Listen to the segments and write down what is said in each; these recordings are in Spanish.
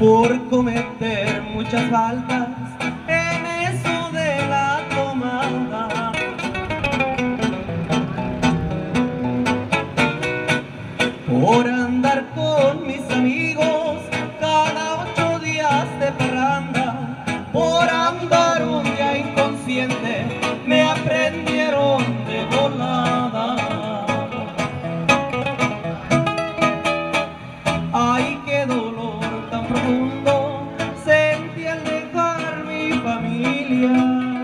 por cometer muchas faltas en eso de la tomada. Por andar con mis amigos cada 8 días de parranda, por andar un día inconsciente me aprendieron de volada. Ay, qué dolor tan profundo sentí al dejar mi familia.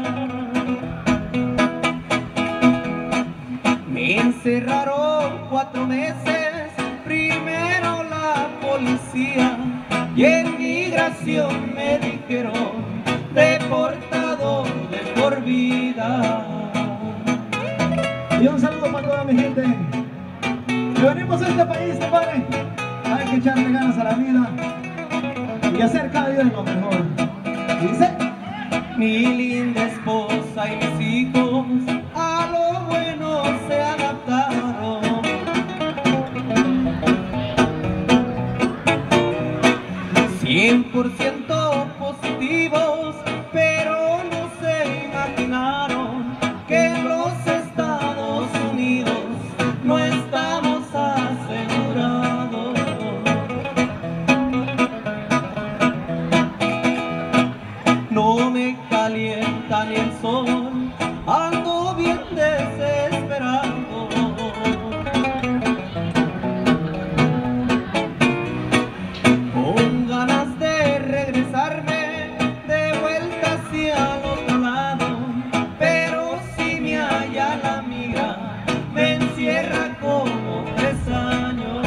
Me encerraron 4 meses, primero la policía y en migración me dijeron deportado de por vida. Y un saludo para toda mi gente que venimos a este país, compadre. Hay que echarle ganas a la vida y hacer cada día lo mejor. Y dice: mi linda esposa y mis hijos a lo bueno se adaptaron. 100% positivos, pero no se imaginaron que en los Estados Unidos no estamos asegurados. No me calienta ni el sol, ando bien desesperado. Con ganas de regresarme de vuelta hacia el otro lado, pero si me halla la migra, me encierra como 3 años.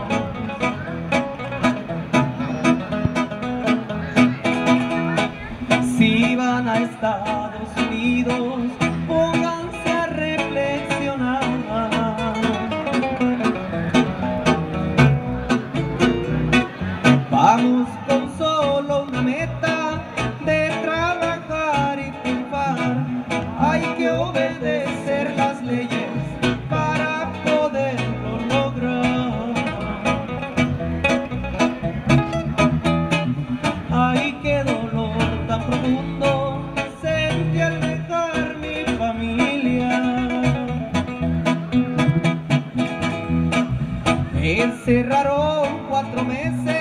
Si van a Estados Unidos, pónganse a reflexionar. Vamos con solo una meta de trabajar y triunfar. Hay que obedecer las leyes para poderlo lograr. Ay, qué dolor tan profundo sentí al dejar mi familia. Me encerraron 4 meses